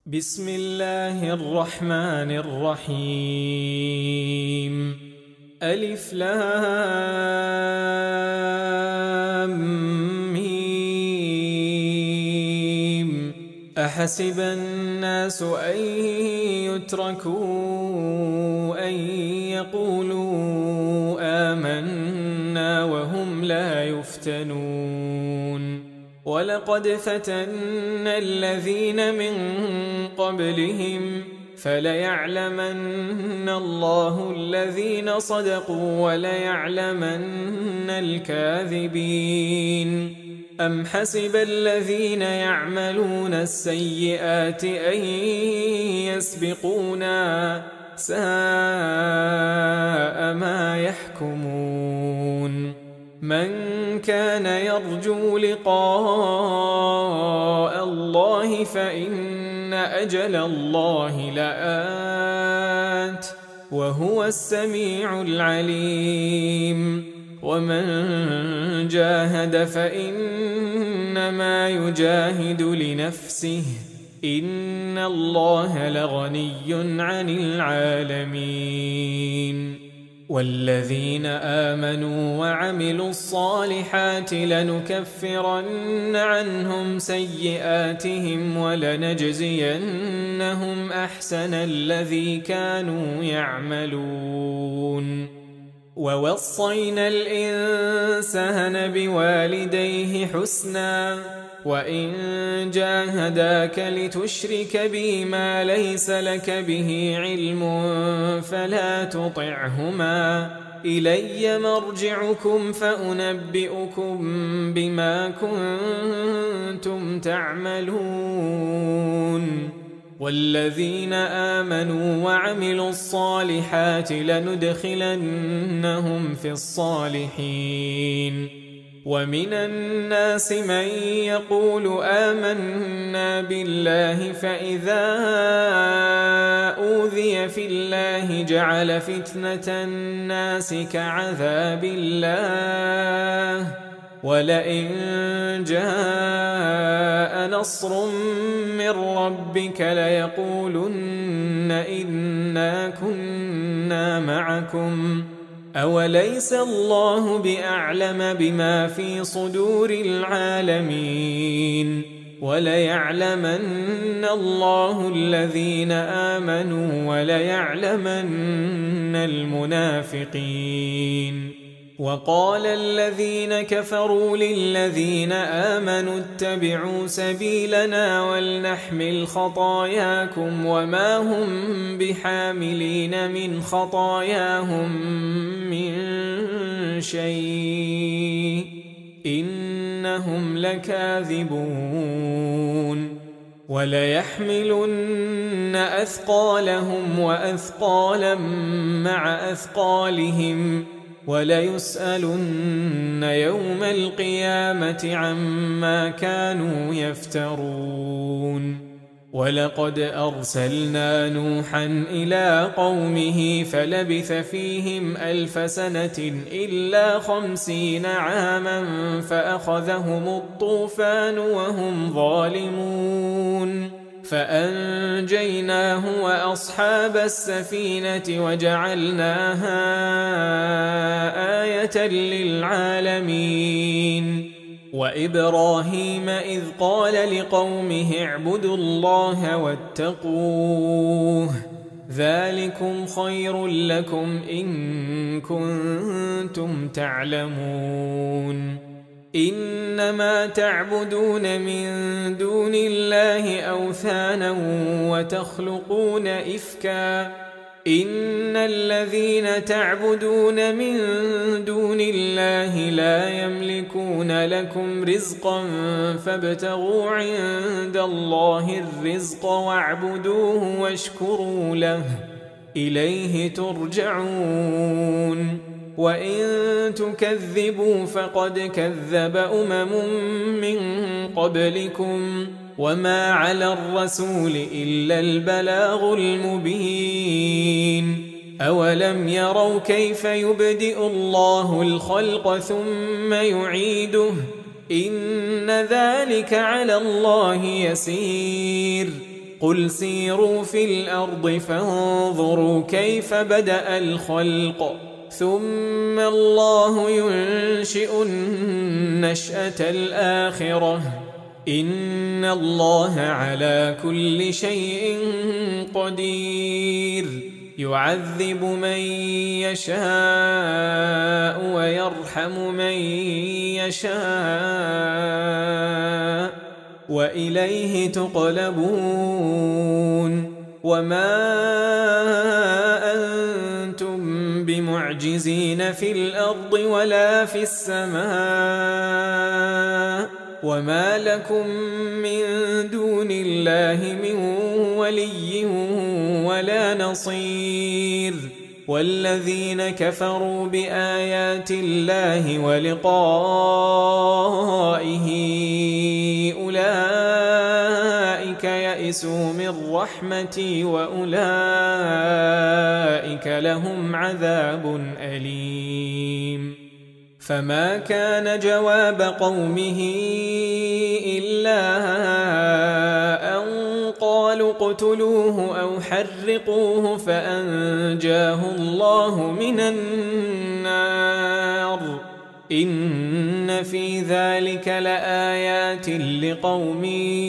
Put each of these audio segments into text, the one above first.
بسم الله الرحمن الرحيم. ألف لام ميم. أحسب الناس أن يتركوا أن يقولوا آمنا وهم لا يفتنون. ولقد فتنا الذين من قبلهم فليعلمن الله الذين صدقوا وليعلمن الكاذبين. أم حسب الذين يعملون السيئات أن يسبقونا ساء ما يحكمون. من كان يرجو لقاء الله فإن أجل الله لآت وهو السميع العليم. ومن جاهد فإنما يجاهد لنفسه إن الله لغني عن العالمين. والذين آمنوا وعملوا الصالحات لنكفرن عنهم سيئاتهم ولنجزينهم أحسن الذي كانوا يعملون. ووصينا الإنسان بوالديه حسنا وإن جاهداك لتشرك بي ما ليس لك به علم فلا تطعهما إلي مرجعكم فأنبئكم بما كنتم تعملون. والذين آمنوا وعملوا الصالحات لندخلنهم في الصالحين. ومن الناس من يقول آمنا بالله فإذا أوذي في الله جعل فتنة الناس كعذاب الله ولئن جاء نصر من ربك ليقولن إنا كنا معكم أوليس الله بأعلم بما في صدور العالمين. وليعلمن الله الذين آمنوا وليعلمن المنافقين. وقال الذين كفروا للذين آمنوا اتبعوا سبيلنا ولنحمل خطاياكم وما هم بحاملين من خطاياهم من شيء إنهم لكاذبون. وليحملن أثقالهم وأثقالا مع أثقالهم وليسألن يوم القيامة عما كانوا يفترون. ولقد أرسلنا نوحا إلى قومه فلبث فيهم 1000 سنة إلا 50 عاما فأخذهم الطوفان وهم ظالمون فأنجيناه وأصحاب السفينة وجعلناها آية للعالمين. وإبراهيم إذ قال لقومه اعبدوا الله واتقوه ذلكم خير لكم إن كنتم تعلمون. إنما تعبدون من دون الله أوثانا وتخلقون إفكا إن الذين تعبدون من دون الله لا يملكون لكم رزقا فابتغوا عند الله الرزق واعبدوه واشكروا له إليه ترجعون. وإن تكذبوا فقد كذب من قبلكم وما على الرسول إلا البلاغ المبين. أولم يروا كيف يبدئ الله الخلق ثم يعيده إن ذلك على الله يسير قل سيروا في الأرض فانظروا كيف بدأ الخلق ثم الله ينشئ النشأة الآخرة إن الله على كل شيء قدير يعذب من يشاء ويرحم من يشاء وإليه تقلبون وما أنتم بمعجزين في الأرض ولا في السماء وما لكم من دون الله من ولي ولا نصير والذين كفروا بآيات الله ولقائه أولئك يئسوا من رحمتي وأولئك لهم عذاب أليم فما كان جواب قومه إلا أن قالوا اقتلوه أو حرقوه فأنجاه الله من النار إن في ذلك لآيات لقوم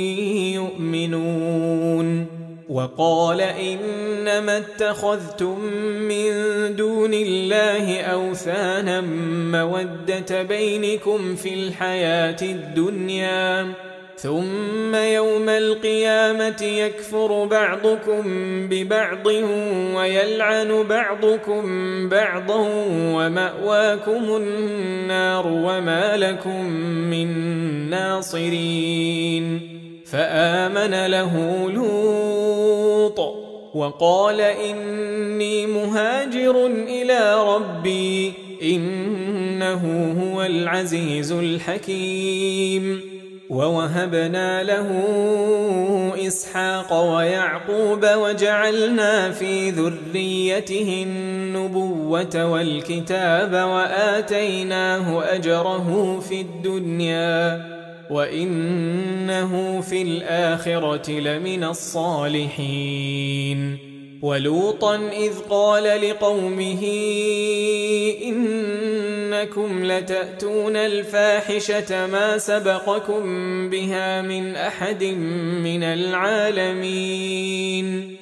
يؤمنون وقال إنما اتخذتم من دون الله أوثانا مودة بينكم في الحياة الدنيا ثم يوم القيامة يكفر بعضكم ببعض ويلعن بعضكم بعضا ومأواكم النار وما لكم من ناصرين فآمن له لوط وقال إني مهاجر إلى ربي إنه هو العزيز الحكيم ووهبنا له إسحاق ويعقوب وجعلنا في ذريته النبوة والكتاب وآتيناه أجره في الدنيا وإنه في الآخرة لمن الصالحين ولوطا إذ قال لقومه إنكم لتأتون الفاحشة ما سبقكم بها من أحد من العالمين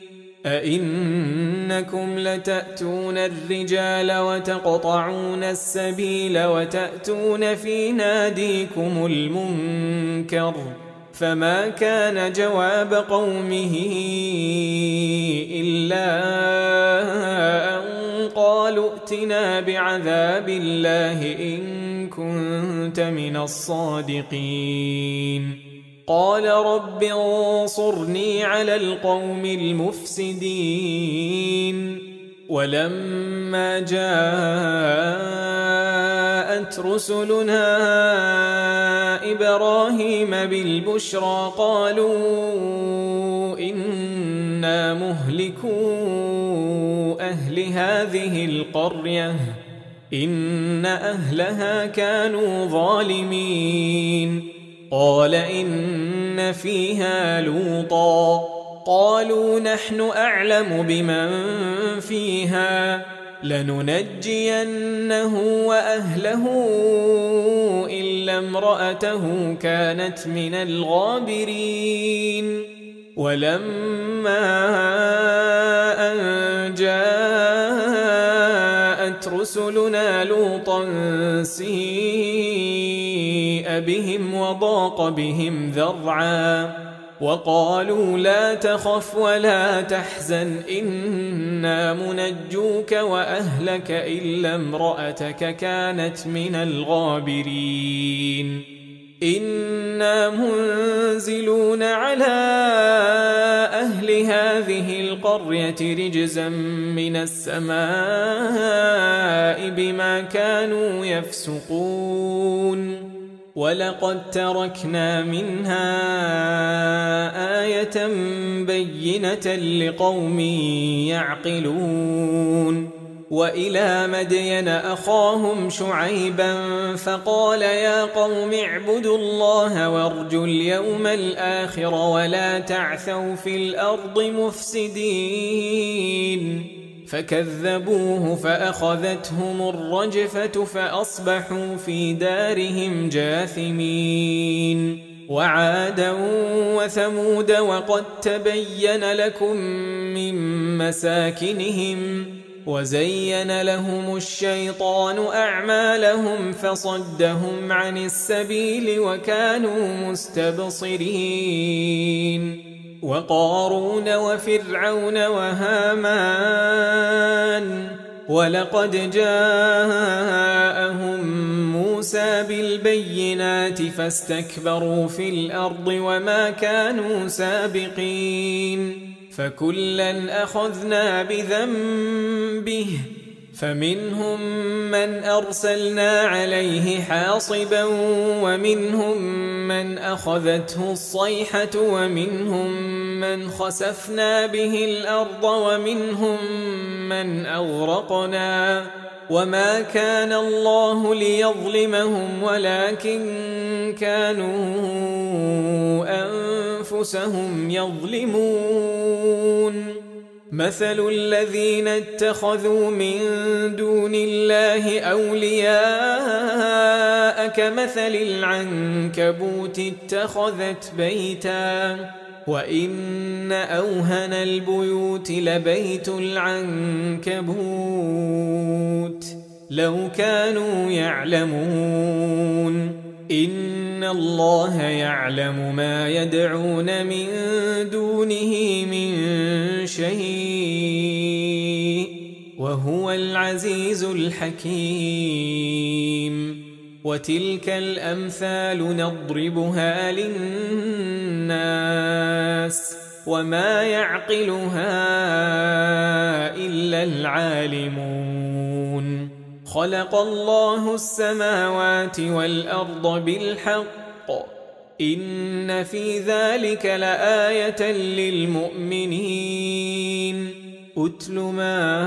أئنكم لتأتون الرجال وتقطعون السبيل وتأتون في ناديكم المنكر فما كان جواب قومه إلا أن قالوا ائتنا بعذاب الله إن كنت من الصادقين قال رب انصرني على القوم المفسدين ولما جاءت رسلنا إبراهيم بالبشرى قالوا إنا مهلكو أهل هذه القرية إن أهلها كانوا ظالمين قال إن فيها لوطا قالوا نحن أعلم بمن فيها لننجينه وأهله إلا امرأته كانت من الغابرين ولما أن جاءت رسلنا لوطا سيء بهم وضاق بهم ذرعا وقالوا لا تخف ولا تحزن إنا منجوك وأهلك إلا امرأتك كانت من الغابرين إنا منزلون على أهل هذه القرية رجزا من السماء بما كانوا يفسقون ولقد تركنا منها آية بينة لقوم يعقلون وإلى مدين أخاهم شعيبا فقال يا قوم اعبدوا الله وارجوا اليوم الآخر ولا تعثوا في الأرض مفسدين فكذبوه فأخذتهم الرجفة فأصبحوا في دارهم جاثمين وعادا وثمود وقد تبين لكم من مساكنهم وزين لهم الشيطان أعمالهم فصدهم عن السبيل وكانوا مستبصرين وقارون وفرعون وهامان ولقد جاءهم موسى بالبينات فاستكبروا في الأرض وما كانوا سابقين فكلا أخذنا بذنبه فمنهم من أرسلنا عليه حاصبا ومنهم من أخذته الصيحة ومنهم من خسفنا به الأرض ومنهم من أغرقنا وما كان الله ليظلمهم ولكن كانوا أنفسهم يظلمون مثل الذين اتخذوا من دون الله أولياء كمثل العنكبوت اتخذت بيتا وإن أوهن البيوت لبيت العنكبوت لو كانوا يعلمون إن الله يعلم ما يدعون من دونه من شيء وهو العزيز الحكيم وتلك الأمثال نضربها للناس وما يعقلها إلا العالمون خلق الله السماوات والأرض بالحق إن في ذلك لآية للمؤمنين أتل ما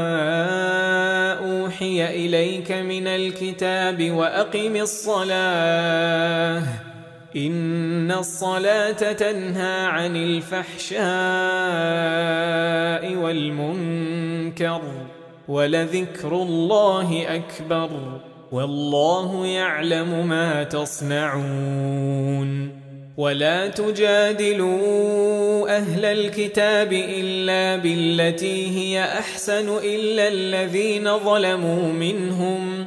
أوحي إليك من الكتاب وأقم الصلاة إن الصلاة تنهى عن الفحشاء والمنكر ولذكر الله أكبر والله يعلم ما تصنعون ولا تجادلوا أهل الكتاب إلا بالتي هي أحسن إلا الذين ظلموا منهم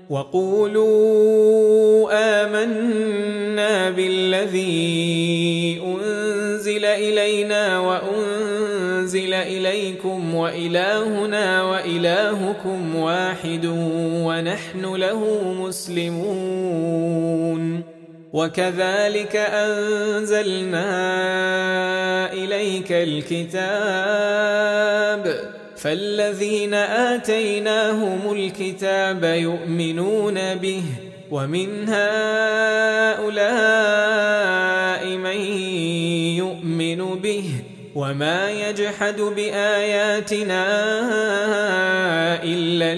وقولوا آمنا بالذي أنزل إلينا وأنزل إليكم وإلهنا وإلهكم واحد ونحن له مسلمون وكذلك أنزلنا إليك الكتاب فالذين آتيناهم الكتاب يؤمنون به ومن هؤلاء من يؤمن به وما يجحد بآياتنا إلا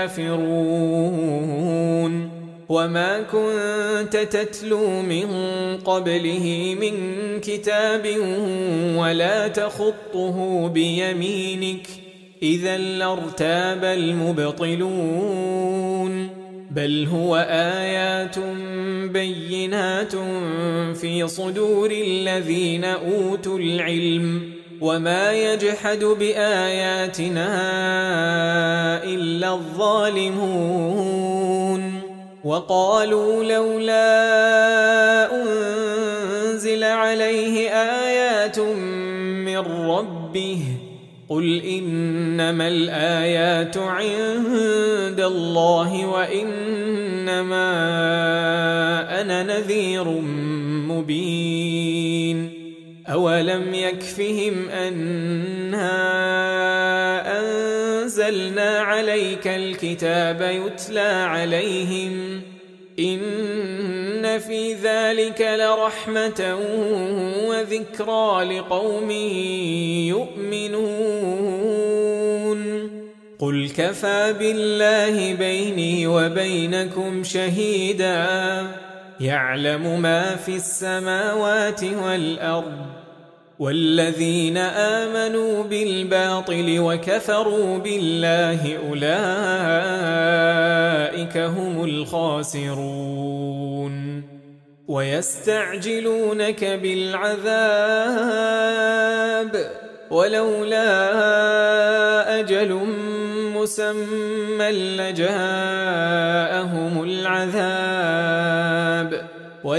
الكافرون وما كنت تتلو من قبله من كتاب ولا تخطه بيمينك إذا لارتاب المبطلون بل هو آيات بينات في صدور الذين أوتوا العلم وما يجحد بآياتنا إلا الظالمون وقالوا لولا أنزل عليه آيات من ربه قل إنما الآيات عند الله وإنما أنا نذير مبين أولم يكفهم أنا أنزلنا عليك الكتاب يتلى عليهم إن في ذلك لرحمة وذكرى لقوم يؤمنون قل كفى بالله بيني وبينكم شهيدا يعلم ما في السماوات والأرض والذين آمنوا بالباطل وكفروا بالله أولئك هم الخاسرون ويستعجلونك بالعذاب ولولا أجل مسمى لجاءهم العذاب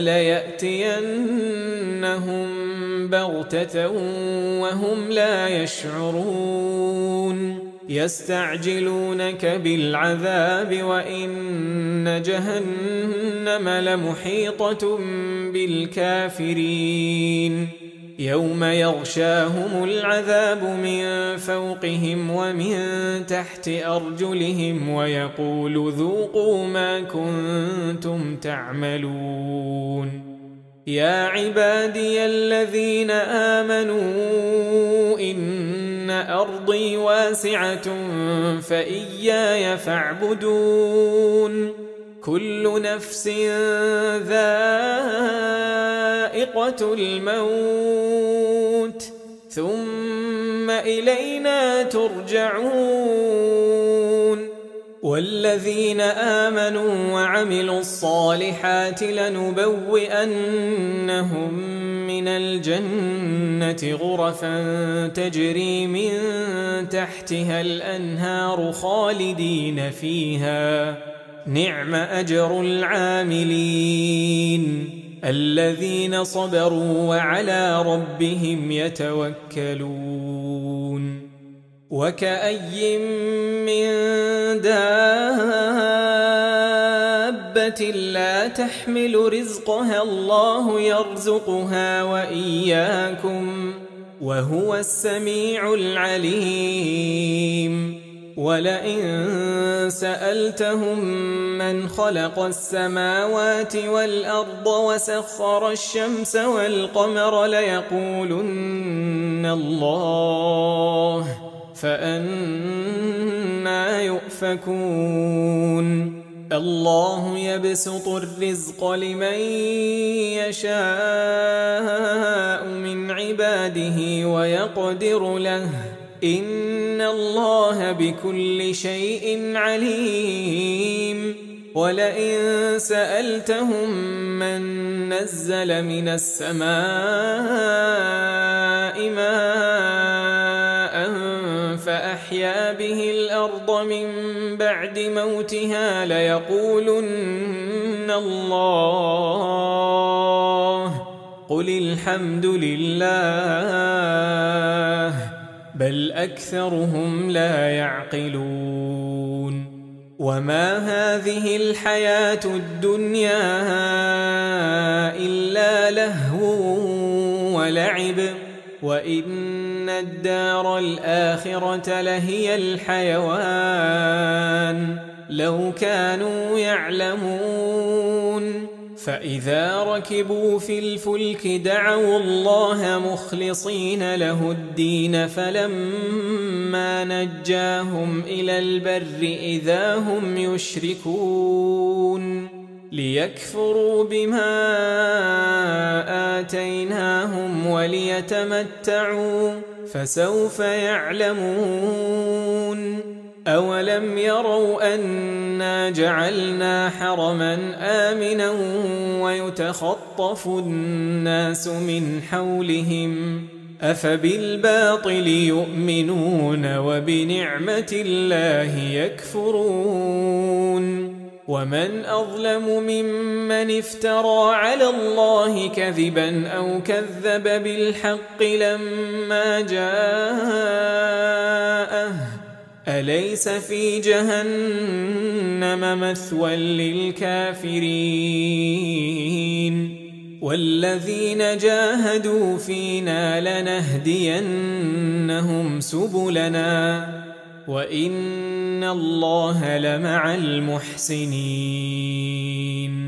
وليأتينهم بغتة وهم لا يشعرون يستعجلونك بالعذاب وإن جهنم لمحيطة بالكافرين يوم يغشاهم العذاب من فوقهم ومن تحت أرجلهم ويقول ذوقوا ما كنتم تعملون يا عبادي الذين آمنوا إن أرضي واسعة فإياي فاعبدون كل نفس ذائقة الموت ثم إلينا ترجعون والذين آمنوا وعملوا الصالحات لنبوئنهم من الجنة غرفا تجري من تحتها الأنهار خالدين فيها نعم أجر العاملين الذين صبروا وعلى ربهم يتوكلون وكأي من دابة لا تحمل رزقها الله يرزقها وإياكم وهو السميع العليم ولئن سألتهم من خلق السماوات والأرض وسخر الشمس والقمر ليقولن الله فأنى يؤفكون الله يبسط الرزق لمن يشاء من عباده ويقدر له إن الله بكل شيء عليم ولئن سألتهم من نزل من السماء ماء فأحيا به الأرض من بعد موتها ليقولن الله قل الحمد لله بل أكثرهم لا يعقلون وما هذه الحياة الدنيا إلا لهو ولعب وإن الدار الآخرة لهي الحيوان لو كانوا يعلمون فإذا ركبوا في الفلك دعوا الله مخلصين له الدين فلما نجاهم إلى البر إذا هم يشركون ليكفروا بما آتيناهم وليتمتعوا فسوف يعلمون أولم يروا أنا جعلنا حرما آمنا ويتخطف الناس من حولهم أفبالباطل يؤمنون وبنعمة الله يكفرون ومن أظلم ممن افترى على الله كذبا أو كذب بالحق لما جاءه أليس في جهنم مثوى للكافرين والذين جاهدوا فينا لنهدينهم سبلنا وإن الله لمع المحسنين